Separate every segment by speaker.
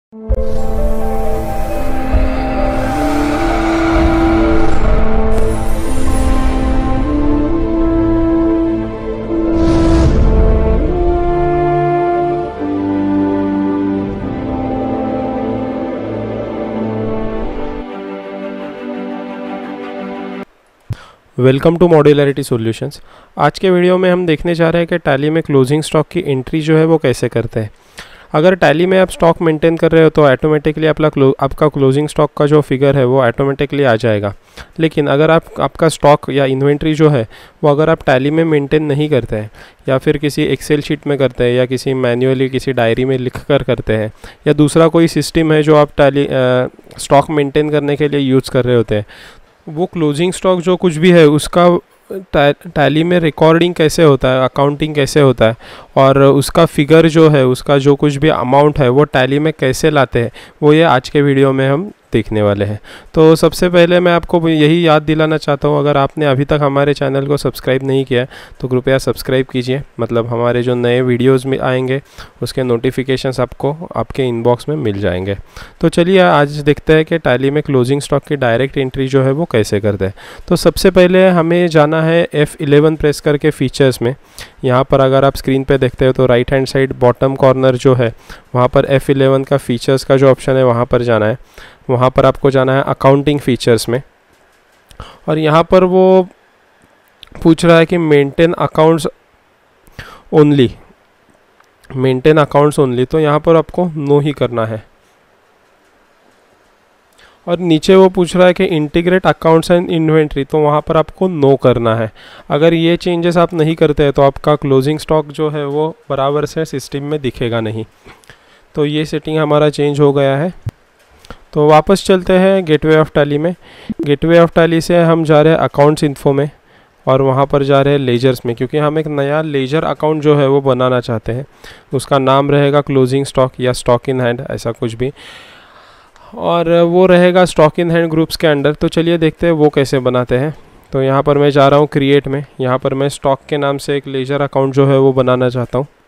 Speaker 1: Welcome to modularity solutions. आज के video में हम देखने जा रहे हैं कि टैली में क्लोजिंग स्टॉक की एंट्री जो है वो कैसे करते हैं। अगर टैली में आप स्टॉक मेंटेन कर रहे हो तो ऑटोमेटिकली आपका क्लोजिंग स्टॉक का जो फिगर है वो ऑटोमेटिकली आ जाएगा। लेकिन अगर आपका स्टॉक या इन्वेंट्री जो है वो अगर आप टैली में मेंटेन नहीं करते हैं या फिर किसी एक्सेल शीट में करते हैं या किसी मैन्युअली किसी डायरी में लिख कर करते हैं या दूसरा कोई सिस्टम है जो आप टैली स्टॉक मेंटेन करने के लिए यूज़ कर रहे होते हैं, वो क्लोजिंग स्टॉक जो कुछ भी है उसका टैली में रिकॉर्डिंग कैसे होता है, अकाउंटिंग कैसे होता है और उसका फिगर जो है, उसका जो कुछ भी अमाउंट है वो टैली में कैसे लाते हैं, वो ये आज के वीडियो में हम देखने वाले हैं। तो सबसे पहले मैं आपको यही याद दिलाना चाहता हूँ, अगर आपने अभी तक हमारे चैनल को सब्सक्राइब नहीं किया है तो कृपया सब्सक्राइब कीजिए। मतलब हमारे जो नए वीडियोस में आएंगे उसके नोटिफिकेशंस आपको आपके इनबॉक्स में मिल जाएंगे। तो चलिए आज देखते हैं कि टैली में क्लोजिंग स्टॉक की डायरेक्ट एंट्री जो है वो कैसे करते हैं। तो सबसे पहले हमें जाना है F11 प्रेस करके फीचर्स में। यहाँ पर अगर आप स्क्रीन पे देखते हो तो right hand side bottom corner जो है वहाँ पर F11 का फीचर्स का जो ऑप्शन है वहाँ पर जाना है। वहाँ पर आपको जाना है अकाउंटिंग फीचर्स में और यहाँ पर वो पूछ रहा है कि मेंटेन अकाउंट्स ओनली, तो यहाँ पर आपको नो ही करना है। और नीचे वो पूछ रहा है कि इंटीग्रेट अकाउंट्स एंड इन्वेंट्री, तो वहाँ पर आपको नो करना है। अगर ये चेंजेस आप नहीं करते हैं तो आपका क्लोजिंग स्टॉक जो है वो बराबर से सिस्टम में दिखेगा नहीं। तो ये सेटिंग हमारा चेंज हो गया है। तो वापस चलते हैं गेटवे ऑफ टैली में। गेटवे ऑफ टैली से हम जा रहे हैं अकाउंट्स इन्फो में और वहाँ पर जा रहे हैं लेजर्स में, क्योंकि हम एक नया लेजर अकाउंट जो है वो बनाना चाहते हैं। उसका नाम रहेगा क्लोजिंग स्टॉक या स्टॉक इन हैंड, ऐसा कुछ भी, और वो रहेगा स्टॉक इन हैंड ग्रुप्स के अंडर। तो चलिए देखते हैं वो कैसे बनाते हैं। तो यहाँ पर मैं जा रहा हूँ क्रिएट में। यहाँ पर मैं स्टॉक के नाम से एक लेजर अकाउंट जो है वो बनाना चाहता हूँ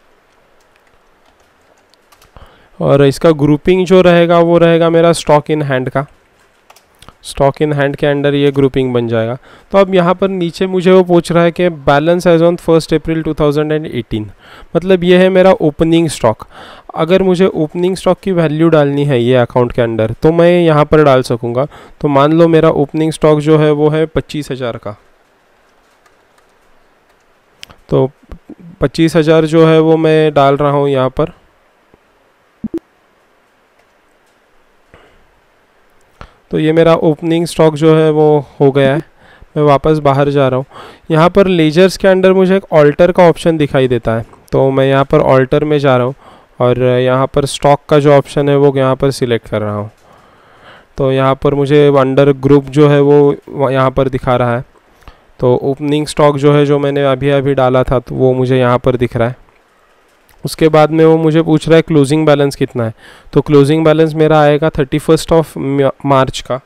Speaker 1: और इसका ग्रुपिंग जो रहेगा वो रहेगा मेरा स्टॉक इन हैंड का। स्टॉक इन हैंड के अंडर ये ग्रुपिंग बन जाएगा। तो अब यहाँ पर नीचे मुझे वो पूछ रहा है कि बैलेंस एज ऑन 1 अप्रैल 2018, मतलब ये है मेरा ओपनिंग स्टॉक। अगर मुझे ओपनिंग स्टॉक की वैल्यू डालनी है ये अकाउंट के अंदर तो मैं यहाँ पर डाल सकूँगा। तो मान लो मेरा ओपनिंग स्टॉक जो है वो है 25,000 का, तो 25,000 जो है वो मैं डाल रहा हूँ यहाँ पर। तो ये मेरा ओपनिंग स्टॉक जो है वो हो गया है। मैं वापस बाहर जा रहा हूँ। यहाँ पर लेजर्स के अंदर मुझे एक ऑल्टर का ऑप्शन दिखाई देता है, तो मैं यहाँ पर ऑल्टर में जा रहा हूँ और यहाँ पर स्टॉक का जो ऑप्शन है वो यहाँ पर सिलेक्ट कर रहा हूँ। तो यहाँ पर मुझे अंडर ग्रुप जो है वो यहाँ पर दिखा रहा है। तो ओपनिंग स्टॉक जो है जो मैंने अभी डाला था तो वो मुझे यहाँ पर दिख रहा है। उसके बाद में वो मुझे पूछ रहा है क्लोजिंग बैलेंस कितना है। तो क्लोजिंग बैलेंस मेरा आएगा 31 ऑफ मार्च का।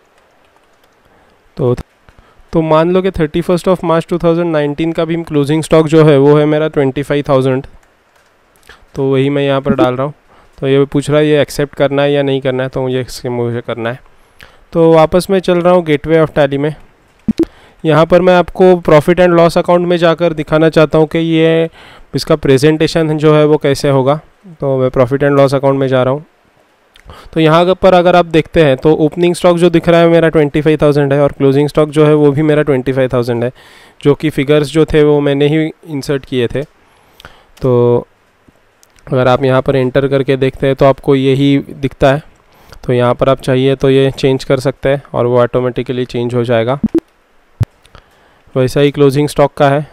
Speaker 1: तो मान लो कि 31 ऑफ मार्च 2019 का भी क्लोजिंग स्टॉक जो है वो है मेरा 25,000। तो वही मैं यहाँ पर डाल रहा हूँ। तो ये पूछ रहा है ये एक्सेप्ट करना है या नहीं करना है, तो ये मुझे करना है। तो वापस मैं चल रहा हूँ गेटवे ऑफ टैली में। यहाँ पर मैं आपको प्रॉफिट एंड लॉस अकाउंट में जाकर दिखाना चाहता हूँ कि ये इसका प्रेजेंटेशन जो है वो कैसे होगा। तो मैं प्रॉफिट एंड लॉस अकाउंट में जा रहा हूँ। तो यहाँ पर अगर आप देखते हैं तो ओपनिंग स्टॉक जो दिख रहा है मेरा 25,000 है और क्लोजिंग स्टॉक जो है वो भी मेरा 25,000 है, जो कि फिगर्स जो थे वो मैंने ही इंसर्ट किए थे। तो अगर आप यहाँ पर एंटर करके देखते हैं तो आपको यही दिखता है। तो यहाँ पर आप चाहिए तो ये चेंज कर सकते हैं और वो ऑटोमेटिकली चेंज हो जाएगा। वैसा ही क्लोजिंग स्टॉक का है।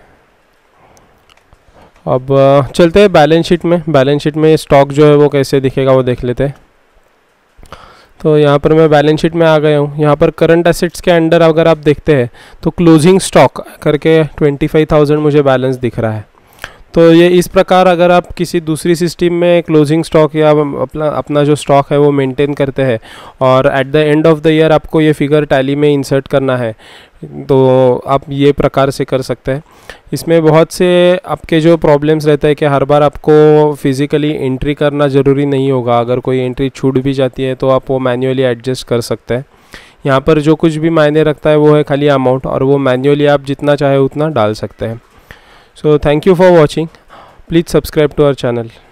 Speaker 1: अब चलते हैं बैलेंस शीट में। बैलेंस शीट में स्टॉक जो है वो कैसे दिखेगा वो देख लेते हैं। तो यहाँ पर मैं बैलेंस शीट में आ गया हूँ। यहाँ पर करंट एसेट्स के अंडर अगर आप देखते हैं तो क्लोजिंग स्टॉक करके 25,000 मुझे बैलेंस दिख रहा है। तो ये इस प्रकार अगर आप किसी दूसरी सिस्टम में क्लोजिंग स्टॉक या अपना जो स्टॉक है वो मेंटेन करते हैं और at the end of the year आपको ये फिगर टैली में इंसर्ट करना है, तो आप ये प्रकार से कर सकते हैं। इसमें बहुत से आपके जो प्रॉब्लम्स रहते हैं कि हर बार आपको फिज़िकली एंट्री करना ज़रूरी नहीं होगा। अगर कोई एंट्री छूट भी जाती है तो आप वो मैन्युअली एडजस्ट कर सकते हैं। यहाँ पर जो कुछ भी मायने रखता है वो है खाली अमाउंट, और वो मैन्युअली आप जितना चाहे उतना डाल सकते हैं। So thank you for watching. Please subscribe to our channel.